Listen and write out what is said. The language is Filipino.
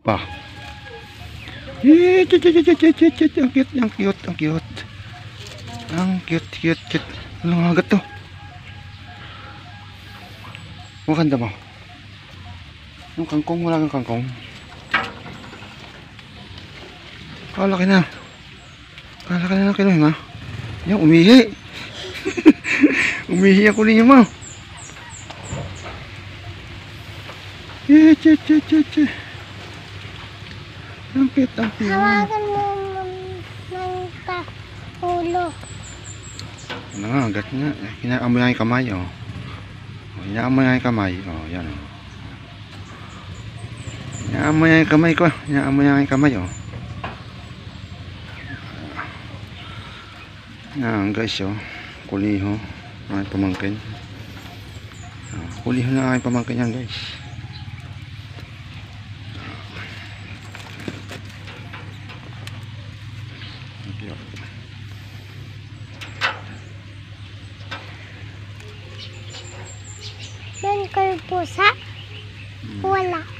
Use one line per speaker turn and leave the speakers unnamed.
Bah. Ang cute, ang cute, ang cute. Ang cute, cute, cute. Ano nga agad to? Maganda mo. Yung kangkong, wala kang kangkong. Kalaki na. Kalaki na ng kinuhin ha. Yung umihi. Umihi ako ninyo mo. Che. Ang cute, ang cute.
Hawakan mo ng ulo.
Ano nga, agad nga. Hinaamoy nga yung kamay, oh. Hinaamoy nga yung kamay, oh. Yan, oh. Hinaamoy nga yung kamay ko. Hinaamoy nga yung kamay, oh. Yan, guys, oh. Kuliho. Ay, pamangkin. Kuliho na aking pamangkin yan, guys.
Meron kayo pusa? Wala.